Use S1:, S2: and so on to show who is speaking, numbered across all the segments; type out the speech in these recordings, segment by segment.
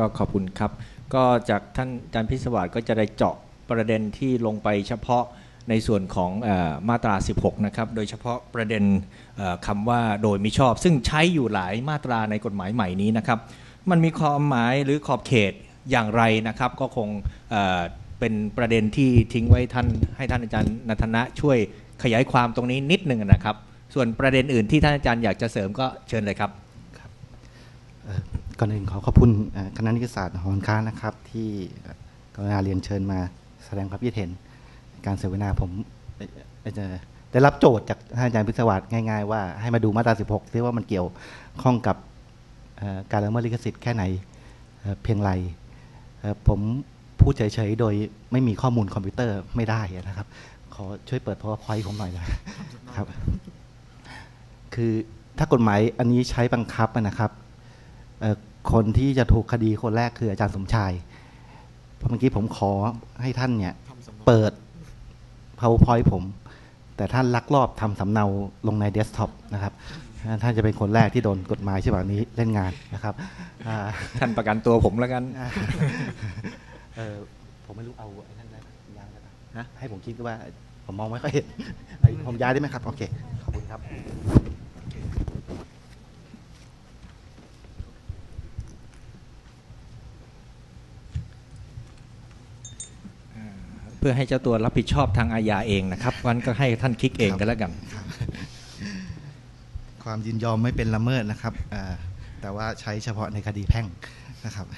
S1: ขอบคุณครับก็จากท่านอาจารย์พิศวาสก็จะได้เจาะประเด็นที่ลงไปเฉพาะในส่วนของมาตรา16นะครับโดยเฉพาะประเด็นคำว่าโดยมิชอบซึ่งใช้อยู่หลายมาตราในกฎหมายใหม่นี้นะครับมันมีความหมายหรือขอบเขตอย่างไรนะครับก็คงเป็นประเด็นที่ทิ้งไว้ให้ท่านอาจารย์ณัฐนะช่วยขยายความตรงนี้นิดหนึ่งนะครับส่วนประเด็นอื่นที่ท่านอาจารย์อยากจะเสริมก็เชิญเลยครับ
S2: ก่อนอื่นขอบคุณคณะนิติศาสตร์หอการค้านะครับที่กรุณาเรียนเชิญมาแสดงความคิดเห็นการเสวนาผมได้รับโจทย์จากท่านอาจารย์พิศวาสง่ายๆว่าให้มาดูมาตรา16ที่ว่ามันเกี่ยวข้องกับการละเมิดลิขสิทธิ์แค่ไหนเพียงไรผมพูดเฉยๆโดยไม่มีข้อมูลคอมพิวเตอร์ไม่ได้นะครับขอช่วยเปิด PowerPoint ผมหน่อยนะครับคือถ้ากฎหมายอันนี้ใช้บังคับนะครับคนที่จะถูกคดีคนแรกคืออาจารย์สมชายเพราะเมื่อกี้ผมขอให้ท่านเนี่ยเปิด PowerPoint ผมแต่ท่านลักลอบทำสำเนาลงในเดสก์ท็อปนะครับท่านจะเป็นคนแรกที่โดนกฎหมายฉบับนี้เล่นงานนะครับ
S1: ท่านประกันตัวผมแล้วกัน
S2: ผมไม่รู้เอาไอ้นั่นได้ยางได้ปะนะให้ผมคิดว่าผมมองไม่ค่อยเห็นผมย้ายได้ไหมครับโอเคขอบคุณครับ
S1: เพื่อให้เจ้าตัวรับผิดชอบทางอาญาเองนะครับวันก็ให้ท่านคลิกเองกันแล้วกัน
S2: ความยินยอมไม่เป็นละเมิดนะครับแต่ว่าใช้เฉพาะในคดีแพ่งนะครับ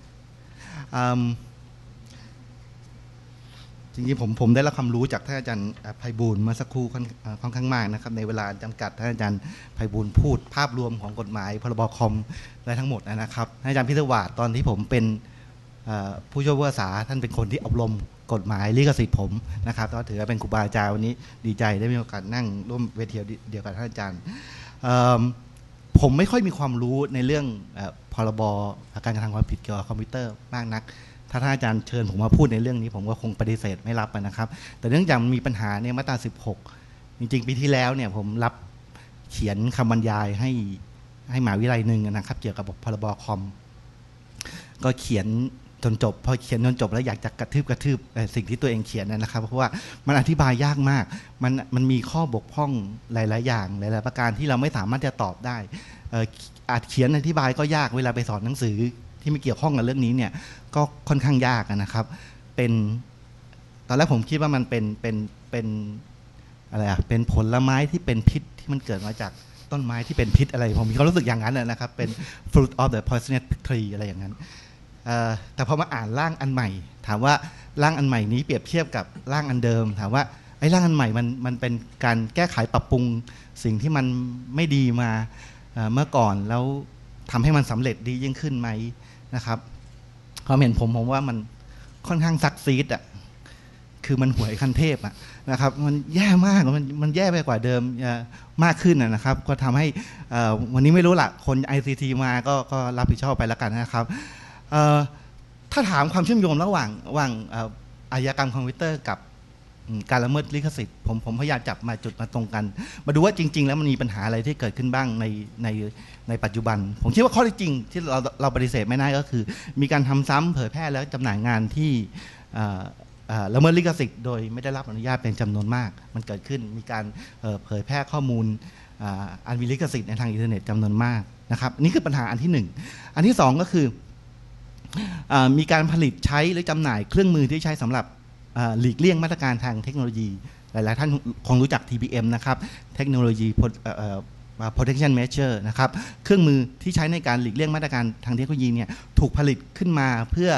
S2: จริงๆผมได้รับความรู้จากท่านอาจารย์ไพบูลย์เมื่อสักครู่ค่อนข้างมากนะครับในเวลาจำกัดท่านอาจารย์ไพบูลย์พูดภาพรวมของกฎหมายพรบคอมและทั้งหมดนะครับท่านอาจารย์พิศวาสตอนที่ผมเป็นผู้ช่วยผู้อาสาท่านเป็นคนที่อบรมกฎหมายลิขสิทธิ์ผมนะครับก็ถือว่าเป็นครูบาอาจารย์วันนี้ดีใจได้มีโอกาสนั่งร่วมเวทีเดียวกับท่านอาจารย์ผมไม่ค่อยมีความรู้ในเรื่องพรบการกระทำความผิดเกี่ยวกับคอมพิวเตอร์มากนักถ้าท่านอาจารย์เชิญผมมาพูดในเรื่องนี้ผมก็คงปฏิเสธไม่รับนะครับแต่เนื่องจากมันมีปัญหาในมาตรา16จริงๆปีที่แล้วเนี่ยผมรับเขียนคำบรรยายให้มหาวิทยาลัยหนึ่งนะครับเกี่ยวกับพรบคอมก็เขียนจนจบพอเขียนจนจบแล้วอยากจะกระทืบสิ่งที่ตัวเองเขียนนะครับเพราะว่ามันอธิบายยากมากมันมีข้อบกพร่องหลายๆอย่างหลายๆประการที่เราไม่สามารถจะตอบได้อาจเขียนอธิบายก็ยากเวลาไปสอนหนังสือที่ไม่เกี่ยวข้องกับเรื่องนี้เนี่ยก็ค่อนข้างยากนะครับเป็นตอนแรกผมคิดว่ามันเป็นอะไรเป็นผลไม้ที่เป็นพิษที่มันเกิดมาจากต้นไม้ที่เป็นพิษอะไรผมมีความรู้สึกอย่างนั้นนะครับเป็น fruit of the poisonous tree อะไรอย่างนั้นแต่พอมาอ่านร่างอันใหม่ถามว่าร่างอันใหม่นี้เปรียบเทียบกับร่างอันเดิมถามว่าไอ้ร่างอันใหม่มันเป็นการแก้ไขปรับปรุงสิ่งที่มันไม่ดีมาเมื่อก่อนแล้วทำให้มันสำเร็จดียิ่งขึ้นไหมนะครับความเห็นผมว่ามันค่อนข้างซักซีดคือมันหวยขั้นเทพนะครับมันแย่มากมันแย่ไปกว่าเดิมมากขึ้นนะครับก็ทำให้วันนี้ไม่รู้ละคน ICT มาก็รับผิดชอบไปแล้วกันนะครับถ้าถามความเชื่อมโยงระหว่างอาชญากรรมคอมพิวเตอร์กับการละเมิดลิขสิทธิ์ผมพยายามจับมาจุดมาตรงกันมาดูว่าจริงๆแล้วมันมีปัญหาอะไรที่เกิดขึ้นบ้างในปัจจุบันผมคิดว่าข้อที่จริงที่เราปฏิเสธไม่ได้ก็คือมีการทำซ้ำเผยแพร่แล้วจำหน่ายงานที่ละเมิดลิขสิทธิ์โดยไม่ได้รับอนุญาตเป็นจำนวนมากมันเกิดขึ้นมีการเผยแพร่ข้อมูลอันมีลิขสิทธิ์ในทางอินเทอร์เน็ตจำนวนมากนะครับนี่คือปัญหาอันที่1อันที่2ก็คือมีการผลิตใช้หรือจำหน่ายเครื่องมือที่ใช้สำหรับหลีกเลี่ยงมาตรการทางเทคโนโลยีหลายๆท่านคงรู้จัก TPM นะครับเทคโนโลยี protection measure นะครับเครื่องมือที่ใช้ในการหลีกเลี่ยงมาตรการทางเทคโนโลยีเนี่ยถูกผลิตขึ้นมาเพื่อ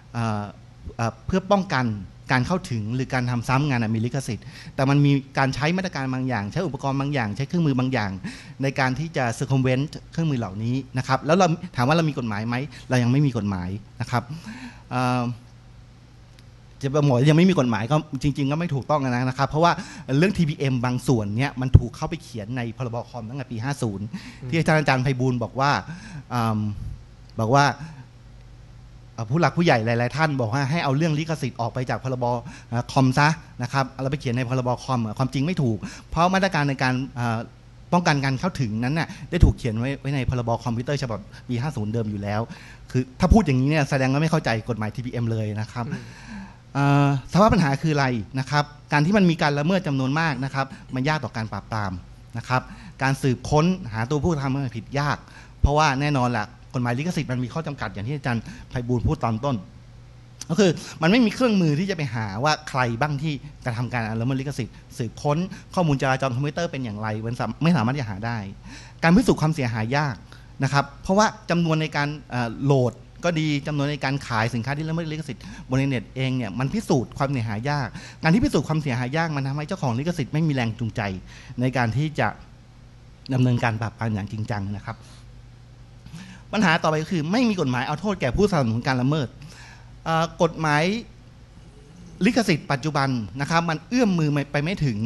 S2: ป้องกันการเข้าถึงหรือการทำซ้ำงานมีลิขสิทธิ์แต่มันมีการใช้มาตรการบางอย่างใช้อุปกรณ์บางอย่างใช้เครื่องมือบางอย่างในการที่จะ circumvent เครื่องมือเหล่านี้นะครับแล้วเราถามว่าเรามีกฎหมายไหมเรายังไม่มีกฎหมายนะครับจะบอกว่ายังไม่มีกฎหมายก็จริงๆก็ไม่ถูกต้องนะครับเพราะว่าเรื่อง TPM บางส่วนเนี่ยมันถูกเข้าไปเขียนในพรบคอมตั้งแต่ปี50ที่อาจารย์ไพบูลย์บอกว่าผู้หลักผู้ใหญ่หลายๆท่านบอกว่าให้เอาเรื่องลิขสิทธิ์ออกไปจากพรบคอมซะนะครับเราไปเขียนในพรบคอมความจริงไม่ถูกเพราะมาตรการในการป้องกันการเข้าถึงนั้นน่ะได้ถูกเขียนไว้ในพรบคอมพิวเตอร์ฉบับปี 50 เดิมอยู่แล้วคือถ้าพูดอย่างนี้เนี่ยแสดงว่าไม่เข้าใจกฎหมาย TPM เลยนะครับสภาพปัญหาคืออะไรนะครับการที่มันมีการละเมิดจำนวนมากนะครับมันยากต่อการปราบปรามนะครับการสืบค้นหาตัวผู้ทำความผิดยากเพราะว่าแน่นอนแหละกฎหมายลิขสิทธิ์มันมีข้อจำกัดอย่างที่อาจารย์ไพบูลย์พูดตอนต้นก็คือมันไม่มีเครื่องมือที่จะไปหาว่าใครบ้างที่กระทำการละเมิดลิขสิทธิ์สืบค้นข้อมูลจราจรคอมพิวเตอร์เป็นอย่างไรมันไม่สามารถจะหาได้การพิสูจน์ความเสียหายยากนะครับเพราะว่าจำนวนในการโหลดก็ดีจำนวนในการขายสินค้าที่ละเมิดลิขสิทธิ์บนอินเทอร์เน็ตเองเนี่ยมันพิสูจน์ความเสียหายยากการที่พิสูจน์ความเสียหายยากมันทำให้เจ้าของลิขสิทธิ์ไม่มีแรงจูงใจในการที่จะดำเนินการปราบปรามอย่างจริงจังนะครับปัญหาต่อไปก็คือไม่มีกฎหมายเอาโทษแก่ผู้สนับสนุนการละเมิดกฎหมายลิขสิทธิ์ปัจจุบันนะครับมันเอื้อมมือไปไม่ถึง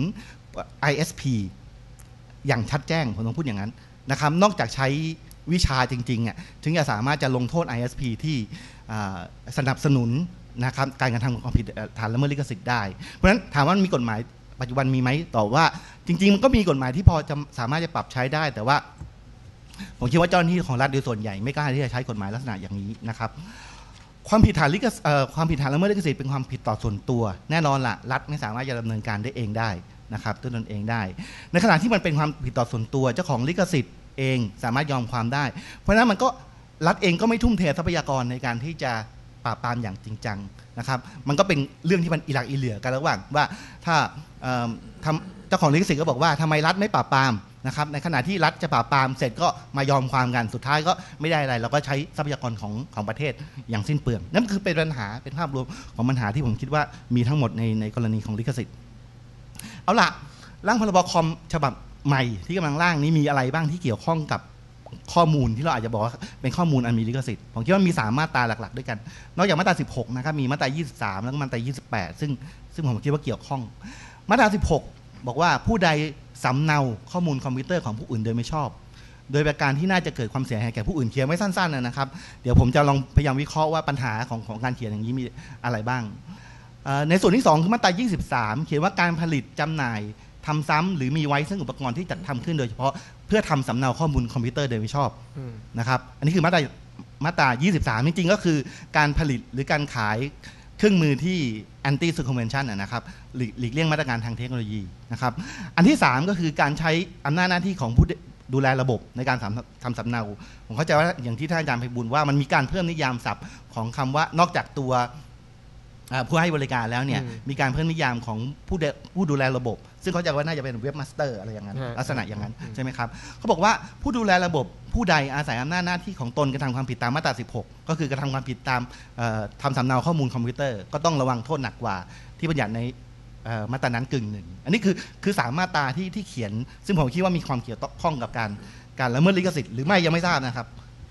S2: ISP อย่างชัดแจ้งผมต้องพูดอย่างนั้นนะครับนอกจากใช้วิชาจริงๆถึงจะสามารถจะลงโทษ ISP ที่สนับสนุนนะครับการกระทำความผิดฐานละเมิดลิขสิทธิ์ได้เพราะฉะนั้นถามว่ามีกฎหมายปัจจุบันมีไหมตอบว่าจริงๆมันก็มีกฎหมายที่พอจะสามารถจะปรับใช้ได้แต่ว่าผมคิดว่าเจ้าหน้าที่ของรัฐโดยส่วนใหญ่ไม่กล้าที่จะใช้กฎหมายลักษณะอย่างนี้นะครับความผิดฐานละเมิดลิขสิทธิ์เป็นความผิดต่อส่วนตัวแน่นอนล่ะรัฐไม่สามารถจะดำเนินการได้เองได้นะครับด้วยตนเองได้ในขณะที่มันเป็นความผิดต่อส่วนตัวเจ้าของลิขสิทธิ์เองสามารถยอมความได้เพราะฉะนั้นมันก็รัฐเองก็ไม่ทุ่มเททรัพยากรในการที่จะปราบปรามอย่างจริงจังนะครับมันก็เป็นเรื่องที่มันอีหลักอีเหลือกันระหว่างว่าถ้าเจ้าของลิขสิทธิ์ก็บอกว่าทำไมรัฐไม่ปราบปรามนะครับในขณะที่รัฐจะปราบปรามเสร็จก็มายอมความกันสุดท้ายก็ไม่ได้อะไรเราก็ใช้ทรัพยากรของประเทศอย่างสิ้นเปลืองนั่นคือเป็นปัญหาเป็นภาพรวมของปัญหาที่ผมคิดว่ามีทั้งหมดในกรณีของลิขสิทธิ์เอาล่ะร่างพรบคอมฉบับใหม่ที่กำลังร่างนี้มีอะไรบ้างที่เกี่ยวข้องกับข้อมูลที่เราอาจจะบอกว่าเป็นข้อมูลอันมีลิขสิทธิ์ผมคิดว่ามี3มาตราหลักๆด้วยกันนอกจากมาตรา16นะครับมีมาตรา23แล้วก็มาตรา28ซึ่งผมคิดว่าเกี่ยวข้องมาตรา16บอกว่าผู้ใดสำเนาข้อมูลคอมพิวเตอร์ของผู้อื่นโดยไม่ชอบโดยประการที่น่าจะเกิดความเสียหายแก่ผู้อื่นเขียนไว้สั้นๆนะครับเดี๋ยวผมจะลองพยายามวิเคราะห์ว่าปัญหาของการเขียนอย่างนี้มีอะไรบ้างในส่วนที่2คือมาตรา23เขียนว่าการผลิตจำหน่ายทำซ้ำหรือมีไว้ซึ่งอุปกรณ์ที่จัดทำขึ้นโดยเฉพาะเพื่อทำสำเนาข้อมูลคอมพิวเตอร์โดยไม่ชอบนะครับอันนี้คือมาตรา23จริงๆก็คือการผลิตหรือการขายเครื่องมือที่ anti circumvention นะครับหลีกเลี่ยงมาตรการทางเทคโนโลยีนะครับอันที่3ก็คือการใช้อำนาจหน้าที่ของผู้ดูแลระบบในการทำสำเนาผมเข้าใจว่าอย่างที่ท่านอาจารย์ไพบูลย์ว่ามันมีการเพิ่มนิยามศัพท์ของคำว่านอกจากตัวผู้ให้บริการแล้วเนี่ยมีการเพิ่มนิยามของผู้ดูแลระบบซึ่งเขาจะว่าน่าจะเป็นเว็บมาสเตอร์อะไรอย่างนั้นลักษณะอย่างนั้นใช่ไหมครับเขาบอกว่าผู้ดูแลระบบผู้ใดอาศัยอำนาจหน้าที่ของตนกระทำความผิดตามมาตรา16ก็คือกระทำความผิดตามทำสำเนาข้อมูลคอมพิวเตอร์ก็ต้องระวังโทษหนักกว่าที่บัญญัติในมาตรานั้น1อันนี้คือ3มาตราที่เขียนซึ่งผมคิดว่ามีความเกี่ยวข้องกับการละเมิดลิขสิทธิ์หรือไม่ยังไม่ทราบนะครับ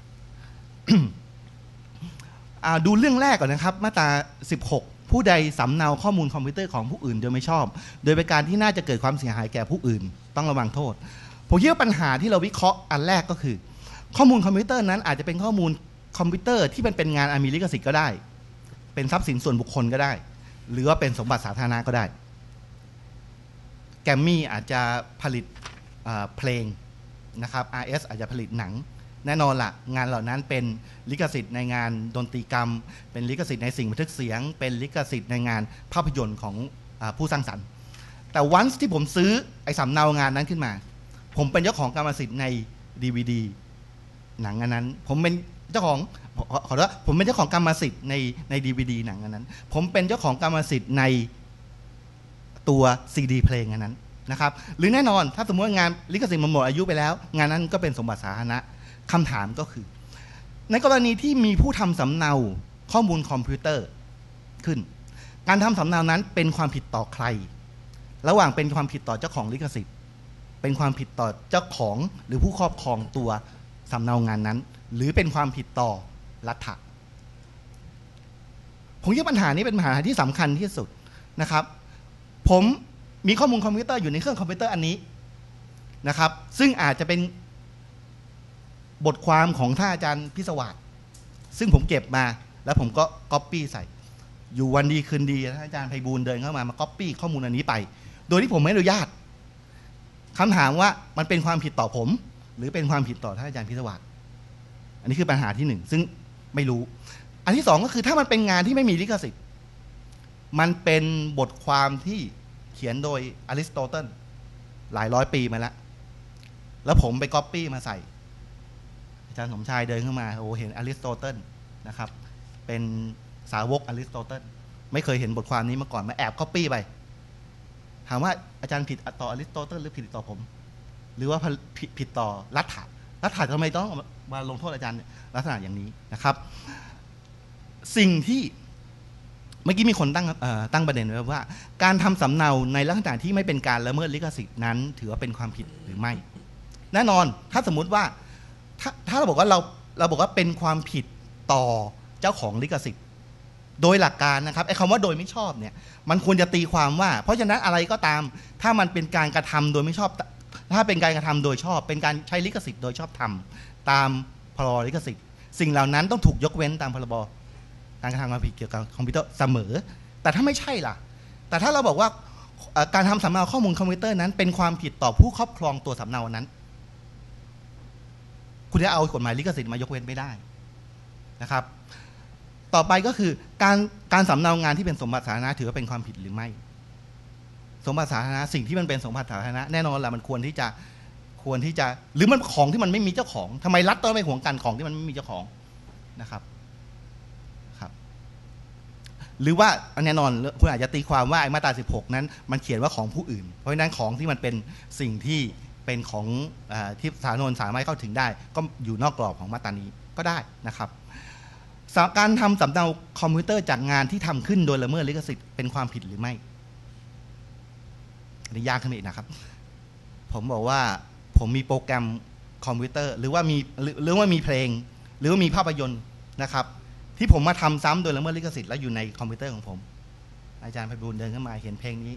S2: ดูเรื่องแรกก่อนนะครับมาตรา16ผู้ใดสำเนาข้อมูลคอมพิวเตอร์ของผู้อื่นโดยไม่ชอบโดยเป็นการที่น่าจะเกิดความเสียหายแก่ผู้อื่นต้องระวังโทษผมคิดว่าปัญหาที่เราวิเคราะห์อันแรกก็คือข้อมูลคอมพิวเตอร์นั้นอาจจะเป็นข้อมูลคอมพิวเตอร์ที่มันเป็นงานอันมีลิขสิทธิ์ก็ได้เป็นทรัพย์สินส่วนบุคคลก็ได้หรือว่าเป็นสมบัติสาธารณะก็ได้แกรมมี่อาจจะผลิตเพลงนะครับ RS อาจจะผลิตหนังแน่นอนละงานเหล่านั้นเป็นลิขสิทธิ์ในงานดนตรีกรรมเป็นลิขสิทธิ์ในสิ่งบันทึกเสียงเป็นลิขสิทธิ์ในงานภาพยนตร์ของผู้สร้างสรรค์แต่วันที่ผมซื้อไอ้สำเนางานนั้นขึ้นมาผมเป็นเจ้าของกรรมสิทธิ์ใน DVD หนังอันนั้นผมเป็นเจ้าของขอโทษผมเป็นเจ้าของกรรมสิทธิ์ใน DVD หนังอันนั้นผมเป็นเจ้าของกรรมสิทธิ์ในตัว CD เพลงอันนั้นนะครับหรือแน่นอนถ้าสมมติว่างานลิขสิทธิ์มันหมดอายุไปแล้วงานนั้นก็เป็นสมบัติสาธารณะคำถามก็คือในกรณีที่มีผู้ทำสำเนาข้อมูลคอมพิวเตอร์ขึ้นการทำสำเนานั้นเป็นความผิดต่อใครระหว่างเป็นความผิดต่อเจ้าของลิขสิทธิ์เป็นความผิดต่อเจ้าของหรือผู้ครอบครองตัวสำเนางานนั้นหรือเป็นความผิดต่อรัฐะผมคิดปัญหานี้เป็นปัญหาที่สำคัญที่สุดนะครับผมมีข้อมูลคอมพิวเตอร์อยู่ในเครื่องคอมพิวเตอร์อันนี้นะครับซึ่งอาจจะเป็นบทความของท่านอาจารย์พิศวาสซึ่งผมเก็บมาแล้วผมก็ก๊อปปี้ใส่อยู่วันดีคืนดีท่านอาจารย์ไพบูลย์เดินเข้ามาก๊อปปี้ข้อมูลอันนี้ไปโดยที่ผมไม่อนุญาตคคำถามว่ามันเป็นความผิดต่อผมหรือเป็นความผิดต่อท่านอาจารย์พิศวาสอันนี้คือปัญหาที่หนึ่งซึ่งไม่รู้อันที่สองก็คือถ้ามันเป็นงานที่ไม่มีลิขสิทธิ์มันเป็นบทความที่เขียนโดยอริสโตเติลหลายร้อยปีมาแล้วผมไปก๊อปปี้มาใส่อาจารย์สมชายเดินเข้ามาโอ้เห็นอริสโตเติลนะครับเป็นสาวกอริสโตเติลไม่เคยเห็นบทความนี้มาก่อนมาแอบก๊อปปี้ไปถามว่าอาจารย์ผิดต่ออริสโตเติลหรือผิดต่อผมหรือว่าผิดต่อรัฐะทำไมต้องมาลงโทษอาจารย์ลักษณะอย่างนี้นะครับสิ่งที่เมื่อกี้มีคนตั้งประเด็นไว้ว่าการทำสำเนาในลักษณะที่ไม่เป็นการละเมิดลิขสิทธิ์นั้นถือว่าเป็นความผิดหรือไม่แน่นอนถ้าสมมุติว่าถ้าเราบอกว่าเราบอกว่าเป็นความผิดต่อเจ้าของลิขสิทธิ์โดยหลักการนะครับไอ้คำว่าโดยไม่ชอบเนี่ยมันควรจะตีความว่าเพราะฉะนั้นอะไรก็ตามถ้ามันเป็นการกระทำโดยไม่ชอบถ้าเป็นการกระทำโดยชอบเป็นการใช้ลิขสิทธิ์โดยชอบธรรมตามพรบลิขสิทธิ์สิ่งเหล่านั้นต้องถูกยกเว้นตามพรบการกระทำความผิดเกี่ยวกับคอมพิวเตอร์เสมอแต่ถ้าไม่ใช่ล่ะแต่ถ้าเราบอกว่าการทำสำเนาข้อมูลคอมพิวเตอร์นั้นเป็นความผิดต่อผู้ครอบครองตัวสำเนานั้นคุณจะเอากฎหมายลิขสิทธิ์มายกเว้นไม่ได้นะครับต่อไปก็คือการสำเนางานที่เป็นสมบัติสาธารณะถือว่าเป็นความผิดหรือไม่สมบัติสาธารณะสิ่งที่มันเป็นสมบัติสาธารณะแน่นอนแหละมันควรที่จะหรือมันของที่มันไม่มีเจ้าของทำไมรัฐต้องไปหวงกันของที่มันไม่มีเจ้าของนะครับหรือว่าแน่นอนคุณอาจจะตีความว่ามาตรา16นั้นมันเขียนว่าของผู้อื่นเพราะฉะนั้นของที่มันเป็นสิ่งที่เป็นของที่สาธารณชนสามารถเข้าถึงได้ก็อยู่นอกกรอบของมาตรานี้ก็ได้นะครับการทำสำเนาคอมพิวเตอร์จากงานที่ทำขึ้นโดยละเมิดลิขสิทธิ์เป็นความผิดหรือไม่อันนี้ยากขึ้นอีกนะครับผมบอกว่าผมมีโปรแกรมคอมพิวเตอร์หรือว่ามีเพลงหรือว่ามีภาพยนตร์นะครับที่ผมมาทำซ้ำโดยละเมิดลิขสิทธิ์แล้วอยู่ในคอมพิวเตอร์ของผมอาจารย์ไพบูลย์เดินเข้ามาเห็นเพลงนี้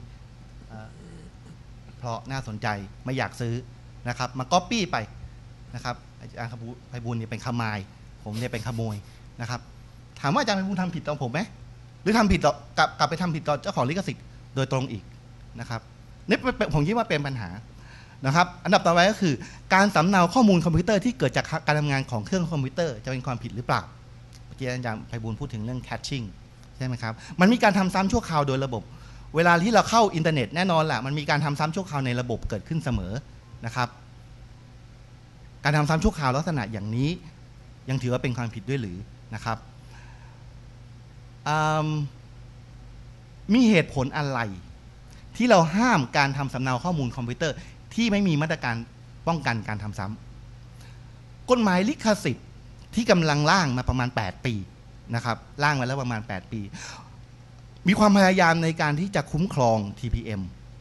S2: เพราะน่าสนใจไม่อยากซื้อนะครับมาก๊อปปี้ไปนะครับอาจารย์ไพบูลย์เนี่ยเป็นขมายผมเนี่ยเป็นขโมยนะครับถามว่าอาจารย์ไพบูลย์ทำผิดต่อผมไหมหรือทำผิดต่อกลับไปทำผิดต่อเจ้าของลิขสิทธิ์โดยตรงอีกนะครับนี่ผมคิดว่าเป็นปัญหานะครับอันดับต่อไปก็คือการสำเนาข้อมูลคอมพิวเตอร์ที่เกิดจากการทำงานของเครื่องคอมพิวเตอร์จะเป็นความผิดหรือเปล่าเมื่อกี้อาจารย์ไพบูลย์พูดถึงเรื่อง caching ใช่ไหมครับมันมีการทำซ้ำชั่วคราวโดยระบบเวลาที่เราเข้าอินเทอร์เน็ตแน่นอนแหละมันมีการทำซ้ำชั่วคราวในระบบเกิดขึ้นเสมอนะครับการทำซ้ำชั่วคราวลักษณะอย่างนี้ยังถือว่าเป็นความผิดด้วยหรือนะครับมีเหตุผลอะไรที่เราห้ามการทำสำเนาข้อมูลคอมพิวเตอร์ที่ไม่มีมาตรการป้องกันการทำซ้ำกฎหมายลิขสิทธิ์ที่กำลังร่างมาประมาณ8ปีนะครับร่างมาแล้วประมาณ8ปีมีความพยายามในการที่จะคุ้มครอง TPM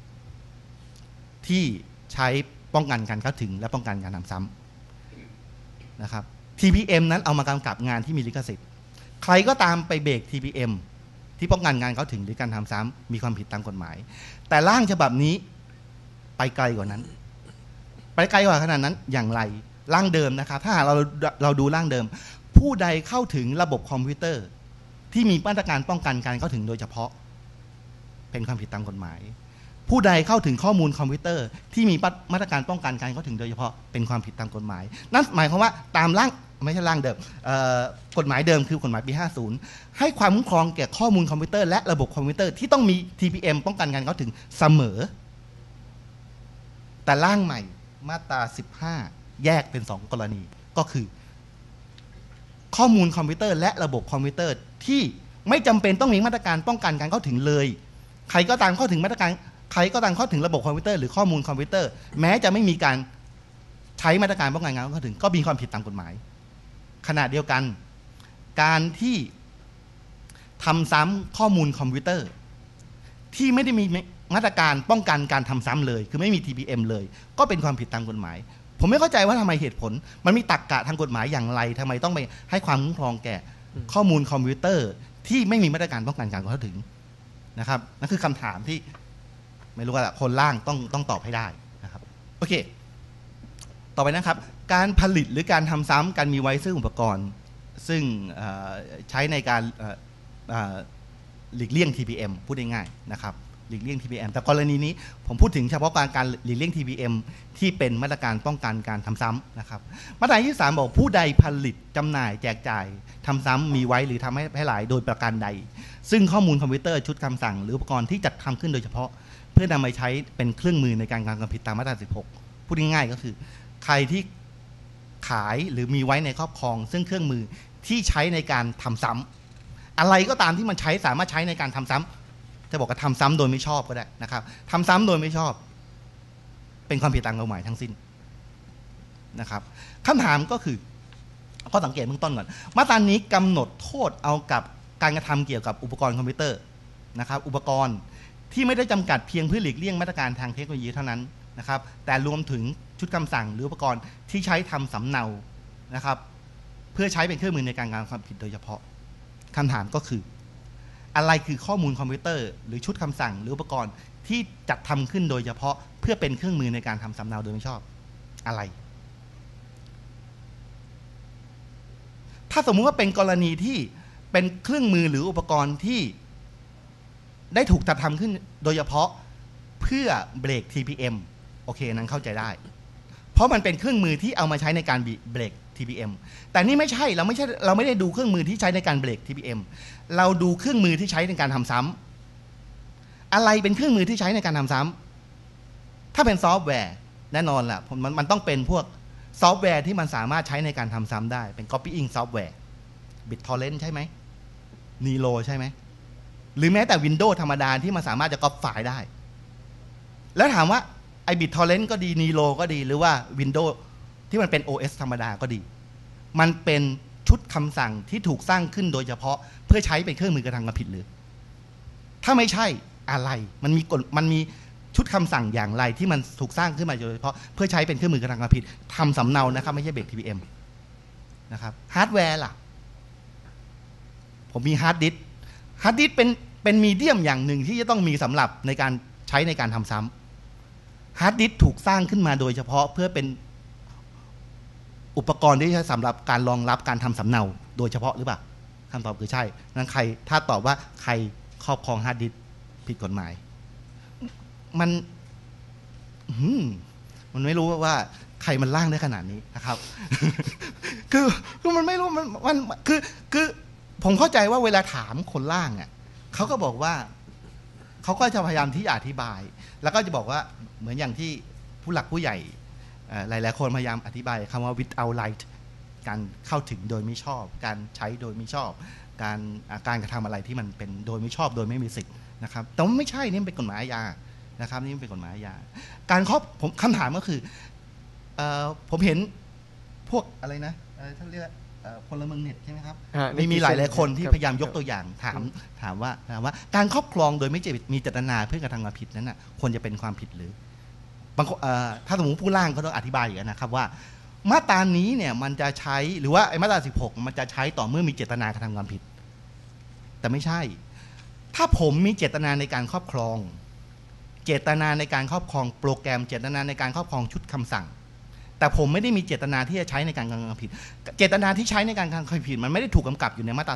S2: ที่ใช้ป้องกันการเข้าถึงและป้องกันการทำซ้ำนะครับ TPM นั้นเอามากำกับงานที่มีลิขสิทธิ์ใครก็ตามไปเบรก TPM ที่ป้องกันงานเข้าถึงหรือการทำซ้ำมีความผิดตามกฎหมายแต่ร่างฉบับนี้ไปไกลกว่านั้นไปไกลกว่าขนาดนั้นอย่างไรร่างเดิมนะครับถ้าเราดูร่างเดิมผู้ใดเข้าถึงระบบคอมพิวเตอร์ที่มีมาตรการป้องกันการเข้าถึงโดยเฉพาะเป็นความผิดตามกฎหมายผู้ใดเข้าถึงข้อมูลคอมพิวเตอร์ที่มีมาตรการป้องกันการเข้าถึงโดยเฉพาะเป็นความผิดตามกฎหมายนั่นหมายความว่าตามร่างไม่ใช่ร่างเดิมกฎหมายเดิมคือกฎหมายปี50ให้ความคุ้มครองแก่ข้อมูลคอมพิวเตอร์และระบบคอมพิวเตอร์ที่ต้องมี TPM ป้องกันการเข้าถึงเสมอแต่ร่างใหม่มาตรา15แยกเป็น2กรณีก็คือข้อมูลคอมพิวเตอร์และระบบคอมพิวเตอร์ที่ไม่จำเป็นต้องมีมาตรการป้องกันการเข้าถึงเลยใครก็ตามเข้าถึงมาตรการใครก็ตามเข้าถึงระบบคอมพิวเตอร์หรือข้อมูลคอมพิวเตอร์แม้จะไม่มีการใช้มาตรการป้องกันการเข้าถึงก็มีความผิดตามกฎหมายขณะเดียวกันการที่ทำซ้ำข้อมูลคอมพิวเตอร์ที่ไม่ได้มีมาตรการป้องกันการทำซ้ำเลยคือไม่มี TPM เลยก็เป็นความผิดตามกฎหมายผมไม่เข้าใจว่าทำไมเหตุผลมันมีตรรกะทางกฎหมายอย่างไรทำไมต้องไปให้ความคุ้มครองแก่ข้อมูลคอมพิวเตอร์ที่ไม่มีมาตรการป้องกันการเข้าถึงนะครับนั่นคือคำถามที่ไม่รู้ว่าคนร่างต้องตอบให้ได้นะครับโอเคต่อไปนะครับการผลิตหรือการทำซ้ำการมีไว้ซึ่งอุปกรณ์ซึ่งใช้ในการหลีกเลี่ยง TPM พูดง่ายๆนะครับหลีกเลี่ยง TPM แต่กรณีนี้ผมพูดถึงเฉพาะการหลีกเลี่ยง TPM ที่เป็นมาตรการป้องกันการทำซ้ำนะครับมาตรการที่3บอกผู้ใดผลิตจำหน่ายแจกจ่ายทำซ้ำมีไว้หรือทำให้แพร่หลายโดยประการใดซึ่งข้อมูลคอมพิวเตอร์ชุดคำสั่งหรืออุปกรณ์ที่จัดทำขึ้นโดยเฉพาะเพื่อนำไปใช้เป็นเครื่องมือในการกระทำความผิดตามมาตรา16พูดง่ายๆก็คือใครที่ขายหรือมีไว้ในครอบครองซึ่งเครื่องมือที่ใช้ในการทำซ้ำอะไรก็ตามที่มันสามารถใช้ในการทำซ้ำจะบอกว่าทำซ้ำโดยไม่ชอบก็ได้นะครับทำซ้ำโดยไม่ชอบเป็นความผิดตามกฎหมายทั้งสิ้นนะครับคำถามก็คือข้อสังเกตเบื้องต้นก่อนมาตรานี้กำหนดโทษเอากับการกระทำเกี่ยวกับอุปกรณ์คอมพิวเตอร์นะครับอุปกรณ์ที่ไม่ได้จำกัดเพียงเพื่อหลีกเลี่ยงมาตรการทางเทคโนโลยีเท่านั้นนะครับแต่รวมถึงชุดคำสั่งหรืออุปกรณ์ที่ใช้ทำสำเนานะครับเพื่อใช้เป็นเครื่องมือในการกระทำความผิดโดยเฉพาะคำถามก็คืออะไรคือข้อมูลคอมพิวเตอร์หรือชุดคำสั่งหรืออุปกรณ์ที่จัดทำขึ้นโดยเฉพาะเพื่อเป็นเครื่องมือในการทำสำเนาโดยไม่ชอบอะไรถ้าสมมุติว่าเป็นกรณีที่เป็นเครื่องมือหรืออุปกรณ์ที่ได้ถูกจัดทำขึ้นโดยเฉพาะเพื่อเบรก TPM โอเคนั้นเข้าใจได้เพราะมันเป็นเครื่องมือที่เอามาใช้ในการเบรก TPM แต่นี่ไม่ใช่เราไม่ได้ดูเครื่องมือที่ใช้ในการเบรก TPM เราดูเครื่องมือที่ใช้ในการทำซ้ำอะไรเป็นเครื่องมือที่ใช้ในการทำซ้ำถ้าเป็นซอฟต์แวร์แน่นอนแหละมันต้องเป็นพวกซอฟต์แวร์ที่มันสามารถใช้ในการทำซ้ำได้เป็น copying ซอฟต์แวร์ BitTorrent ใช่ไหม Nilo ใช่ไหมหรือแม้แต่ Windows ธรรมดาที่มันสามารถจะก๊อปไฟล์ได้แล้วถามว่าไอ้ BitTorrent ก็ดี Nilo ก็ดีหรือว่า Windows ที่มันเป็น OS ธรรมดาก็ดีมันเป็นชุดคำสั่งที่ถูกสร้างขึ้นโดยเฉพาะเพื่อใช้เป็นเครื่องมือกระทำความผิดหรือถ้าไม่ใช่อะไรมันมีชุดคำสั่งอย่างไรที่มันถูกสร้างขึ้นมาโดยเฉพาะเพื่อใช้เป็นเครื่องมือกระทำความผิดทำสำเนานะครับไม่ใช่เบรก TPM นะครับฮาร์ดแวร์ล่ะผมมีฮาร์ดดิสก์เป็นมีเดียมอย่างหนึ่งที่จะต้องมีสำหรับในการใช้ในการทำซ้ำฮาร์ดดิสก์ถูกสร้างขึ้นมาโดยเฉพาะเพื่อเป็นอุปกรณ์ที่ใช้สำหรับการรองรับการทำสำเนาโดยเฉพาะหรือเปล่าคำตอบคือใช่นั้นใครถ้าตอบว่าใครครอบครองฮาร์ดดิสก์ผิดกฎหมายมันไม่รู้ว่าใครมันร่างได้ขนาดนี้นะครับ คือมันไม่รู้มันคือผมเข้าใจว่าเวลาถามคนร่างอ่ะเขาก็บอกว่าเขาก็จะพยายามที่จะอธิบายแล้วก็จะบอกว่าเหมือนอย่างที่ผู้หลักผู้ใหญ่หลายๆคนพยายามอธิบายคำว่า without right การเข้าถึงโดยไม่ชอบการใช้โดยไม่ชอบการกระทำอะไรที่มันเป็นโดยไม่ชอบโดยไม่มีสิทธิ์นะครับแต่ว่าไม่ใช่นี่เป็นกฎหมายอาญานะครับนี่เป็นกฎหมายอาญาการคำถามก็คือผมเห็นพวกอะไรนะท่านเรียกพลเมืองเน็ตใช่ไหมครับมีหลายคนที่พยายามยกตัวอย่างถามว่าการครอบครองโดยไม่มีเจตนาเพื่อกระทำความผิดนั้นควรจะเป็นความผิดหรือบางถ้าสมมติผู้ร่างเขาต้องอธิบายอย่างนะครับว่ามาตรานี้เนี่ยมันจะใช้หรือว่าไอ้มาตรา16มันจะใช้ต่อเมื่อมีเจตนากระทำความผิดแต่ไม่ใช่ถ้าผมมีเจตนาในการครอบครองเจตนาในการครอบครองโปรแกรมเจตนาในการครอบครองชุดคำสั่งแต่ผมไม่ได้มีเจตนาที่จะใช้ในการกระทำความผิดเจตนาที่ใช้ในการกระทำความผิดมันไม่ได้ถูกกำกับอยู่ในมาตรา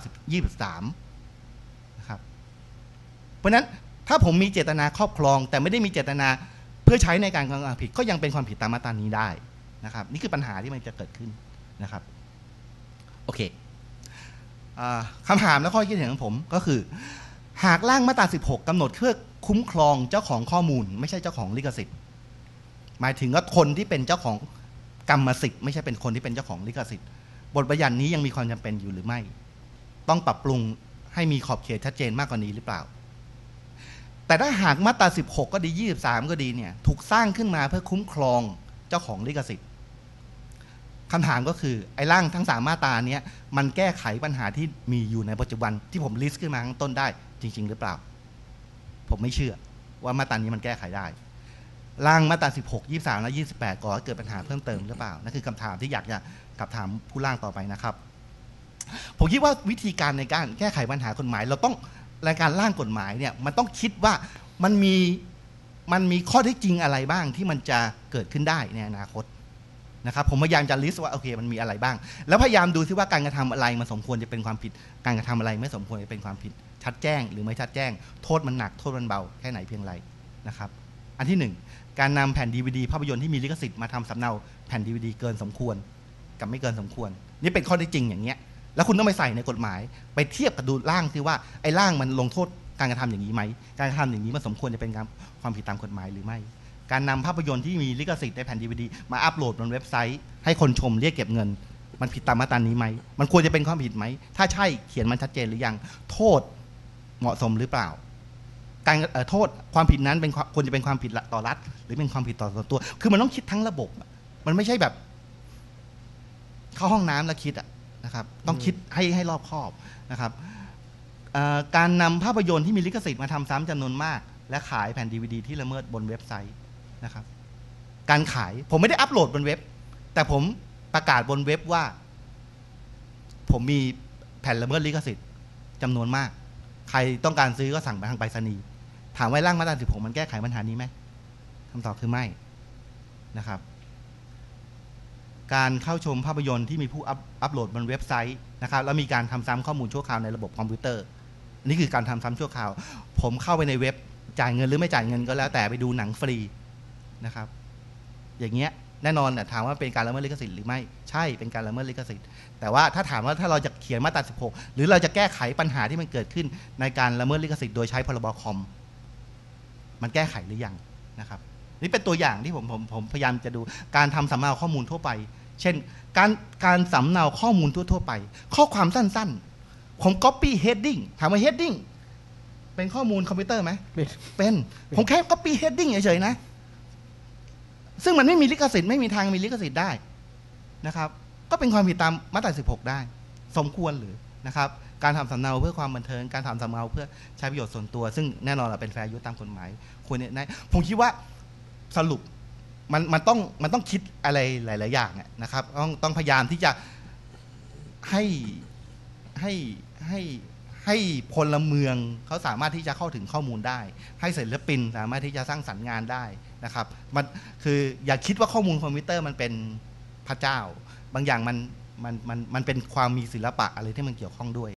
S2: 23นะครับเพราะฉะนั้นถ้าผมมีเจตนาครอบครองแต่ไม่ได้มีเจตนาเพื่อใช้ในการกระทำความผิดก็ยังเป็นความผิดตามมาตรานี้ได้นะครับนี่คือปัญหาที่มันจะเกิดขึ้นนะครับโอเคคำถามและข้อคิดเห็นของผมก็คือหากร่างมาตรา16กำหนดเพื่อคุ้มครองเจ้าของข้อมูลไม่ใช่เจ้าของลิขสิทธิ์หมายถึงว่าคนที่เป็นเจ้าของกรรมสิทธิ์ไม่ใช่เป็นคนที่เป็นเจ้าของลิขสิทธิ์บทบัญญัตินี้ยังมีความจำเป็นอยู่หรือไม่ต้องปรับปรุงให้มีขอบเขตชัดเจนมากกว่านี้หรือเปล่าแต่ถ้าหากมาตรา16ก็ดี23ก็ดีเนี่ยถูกสร้างขึ้นมาเพื่อคุ้มครองเจ้าของลิขสิทธิ์คำถามก็คือไอ้ร่างทั้ง3มาตรานี้มันแก้ไขปัญหาที่มีอยู่ในปัจจุบันที่ผมลิสต์ขึ้นมาข้างต้นได้จริงๆหรือเปล่าผมไม่เชื่อว่ามาตรานี้มันแก้ไขได้ร่างมาตรา16 23และ28ก่อให้เกิดปัญหาเพิ่มเติมหรือเปล่านั่นคือคำถามที่อยากจะกลับถามผู้ร่างต่อไปนะครับผมคิดว่าวิธีการในการแก้ไขปัญหากฎหมายเราต้องในการร่างกฎหมายเนี่ยมันต้องคิดว่ามันมีข้อเท็จจริงอะไรบ้างที่มันจะเกิดขึ้นได้ในอนาคตนะครับผมพยายามจะลิสต์ว่าโอเคมันมีอะไรบ้างแล้วพยายามดูซิว่าการกระทำอะไรมันสมควรจะเป็นความผิดการกระทำอะไรไม่สมควรจะเป็นความผิดชัดแจ้งหรือไม่ชัดแจ้งโทษมันหนักโทษมันเบาแค่ไหนเพียงไรนะครับอันที่ 1การนำแผ่น DVD ภาพยนตร์ที่มีลิขสิทธิ์มาทำสำเนาแผ่น DVD เกินสมควรกับไม่เกินสมควรนี่เป็นข้อเท็จจริงอย่างเงี้ยแล้วคุณต้องไปใส่ในกฎหมายไปเทียบกับดูร่างที่ว่าไอ้ร่างมันลงโทษการกระทำอย่างนี้ไหมการกระทำอย่างนี้มันสมควรจะเป็นความผิดตามกฎหมายหรือไม่การนำภาพยนตร์ที่มีลิขสิทธิ์ในแผ่น DVD มาอัปโหลดบนเว็บไซต์ให้คนชมเรียกเก็บเงินมันผิดตามมาตรานี้ไหมมันควรจะเป็นความผิดไหมถ้าใช่เขียนมันชัดเจนหรือยังโทษเหมาะสมหรือเปล่าการโทษความผิดนั้นเป็นควรจะเป็นความผิดต่อรัฐหรือเป็นความผิดต่อส่วนตัวคือมันต้องคิดทั้งระบบมันไม่ใช่แบบเข้าห้องน้ำแล้วคิดนะครับต้องคิดให้รอบคอบนะครับการนำภาพยนตร์ที่มีลิขสิทธิ์มาทำซ้ำจำนวนมากและขายแผ่น DVD ที่ละเมิดบนเว็บไซต์นะครับการขายผมไม่ได้อัปโหลดบนเว็บแต่ผมประกาศบนเว็บว่าผมมีแผ่นละเมิดลิขสิทธิ์จำนวนมากใครต้องการซื้อก็สั่งไปทางไปรษณีย์ถามว่าร่างมาตรา16มันแก้ไขปัญหานี้ไหมคำตอบคือไม่นะครับการเข้าชมภาพยนตร์ที่มีผู้อัปโหลดบนเว็บไซต์นะครับแล้วมีการทำซ้ำข้อมูลชั่วคราวในระบบคอมพิวเตอร์นี่คือการทำซ้ำชั่วคราวผมเข้าไปในเว็บจ่ายเงินหรือไม่จ่ายเงินก็แล้วแต่ไปดูหนังฟรีนะครับอย่างเงี้ยแน่นอนถามว่าเป็นการละเมิดลิขสิทธิ์หรือไม่ใช่เป็นการละเมิดลิขสิทธิ์แต่ว่าถ้าถามว่าถ้าเราจะเขียนมาตรา16หรือเราจะแก้ไขปัญหาที่มันเกิดขึ้นในการละเมิดลิขสิทธิ์โดยใช้พรบคอมมันแก้ไขหรือยังนะครับนี่เป็นตัวอย่างที่ผมพยายามจะดูการทำสำเนาข้อมูลทั่วไปเช่นการสำเนาข้อมูลทั่วไปข้อความสั้นๆผม copy heading ถามว่า heading เป็นข้อมูลคอมพิวเตอร์ไหมเป็นผมแค่ copy heading เฉยๆนะซึ่งมันไม่มีลิขสิทธิ์ไม่มีทางมีลิขสิทธิ์ได้นะครับก็เป็นความผิดตามมาตรา16ได้สมควรหรือนะครับการทำสำเนาเพื่อความบันเทิงการทำสำเนาเพื่อใช้ประโยชน์ส่วนตัวซึ่งแน่นอนเป็นแฟร์ยูสตามกฎหมายควรเนี่ยผมคิดว่าสรุปมันต้องคิดอะไรหลายๆอย่างนะครับต้องพยายามที่จะให้พลเมืองเขาสามารถที่จะเข้าถึงข้อมูลได้ให้ศิลปินสามารถที่จะสร้างสรรค์งานได้นะครับมันคืออย่าคิดว่าข้อมูลคอมพิวเตอร์มันเป็นพระเจ้าบางอย่างมันเป็นความมีศิลปะอะไรที่มันเกี่ยวข้องด้วย